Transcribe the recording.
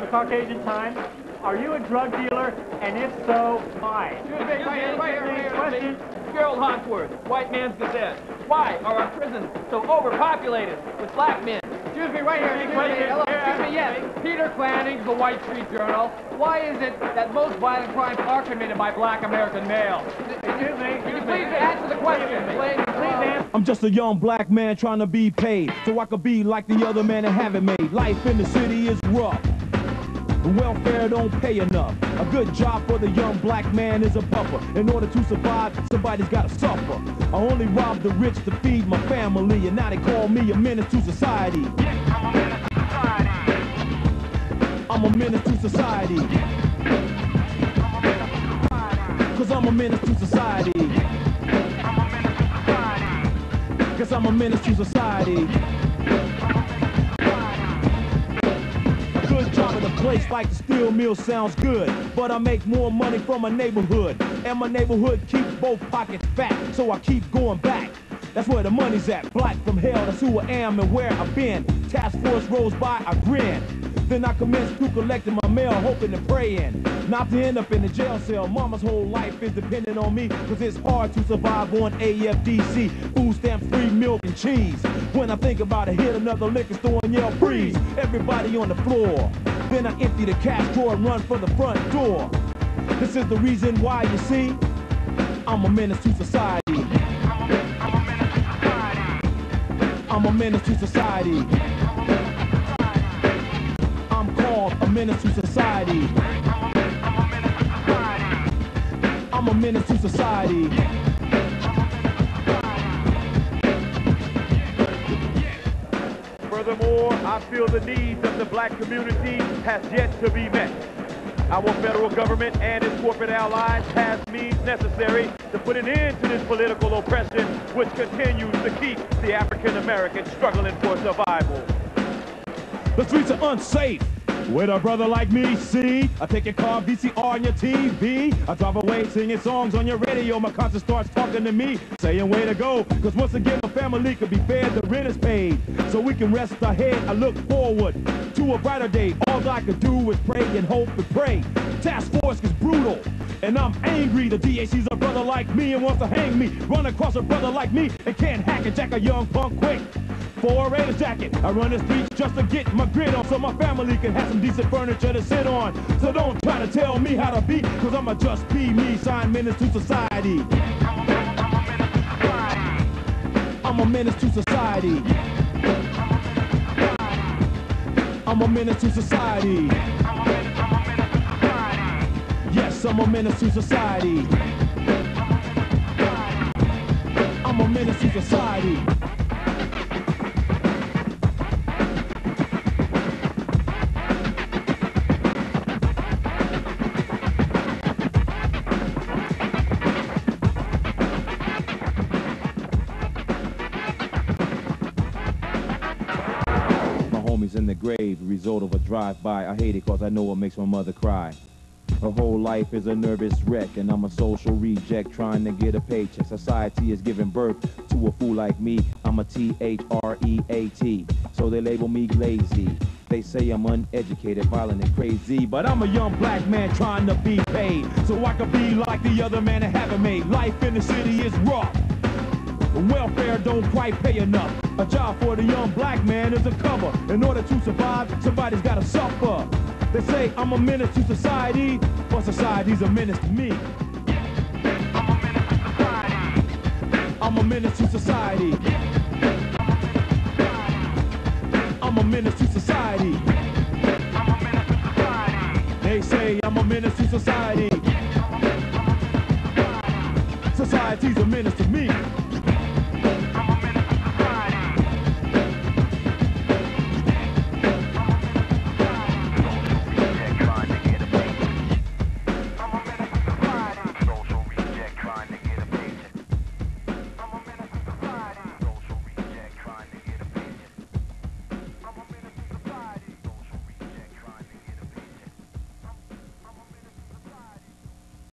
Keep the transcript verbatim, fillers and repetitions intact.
Caucasian Times. Are you a drug dealer? And if so, why? Excuse me, right here, right here, right here. Question. Gerald Hawksworth, White Man's Gazette. Why are our prisons so overpopulated with black men? Excuse me, right here. Excuse me, hello, excuse me, yes. Peter Clanning's The White Street Journal. Why is it that most violent crimes are committed by black American males? Excuse me. Can you please answer the question, please? Please answer. I'm just a young black man trying to be paid, so I could be like the other man and have it made. Life in the city is rough. The welfare don't pay enough. A good job for the young black man is a buffer. In order to survive, somebody's gotta suffer. I only rob the rich to feed my family, and now they call me a menace to society. I'm a menace to society. Cause I'm a menace to society. Cause I'm a menace to society. Good job at a place like the steel mill sounds good, but I make more money from my neighborhood, and my neighborhood keeps both pockets fat, so I keep going back. That's where the money's at. Black from hell, that's who I am and where I've been. Task force rolls by, I grin. Then I commence to collecting my mail, hoping and praying not to end up in the jail cell. Mama's whole life is dependent on me, cause it's hard to survive on A F D C. Food stamps, free milk and cheese. When I think about it, hit another liquor store and yell freeze. Everybody on the floor. Then I empty the cash drawer and run for the front door. This is the reason why, you see, I'm a menace to society. I'm a menace to society. I'm called a menace to society. I'm a menace to society. Furthermore, I feel the needs of the black community has yet to be met. Our federal government and its corporate allies has means necessary to put an end to this political oppression which continues to keep the African American struggling for survival. The streets are unsafe with a brother like me, see? I take your car, V C R on your T V. I drive away singing songs on your radio. My conscience starts talking to me, saying way to go. Cause once again, the family could be fed, the rent is paid. So we can rest our head. I look forward to a brighter day. All I could do is pray and hope and pray. Task force is brutal, and I'm angry. The D A sees a brother like me and wants to hang me. Run across a brother like me and can't hack and jack a young punk quick. For a Raiders jacket, I run the streets just to get my grid on, so my family can have some decent furniture to sit on. So don't try to tell me how to be, cause I'ma just be me, sign menace to society. I'm a menace to society. I'm a menace to society. Yes, I'm a menace to society. I'm a menace to society. In the grave, the result of a drive-by. I hate it cause I know it makes my mother cry. Her whole life is a nervous wreck, and I'm a social reject trying to get a paycheck. Society is giving birth to a fool like me. I'm a T H R E A T, so they label me lazy. They say I'm uneducated, violent, and crazy, but I'm a young black man trying to be paid, so I can be like the other man and have it made. Life in the city is rough. Welfare don't quite pay enough. A job for the young black man is a cover. In order to survive, somebody's gotta suffer. They say I'm a menace to society, but society's a menace to me. I'm a menace to society. I'm a menace to society. They say I'm a menace to society. Society's a menace to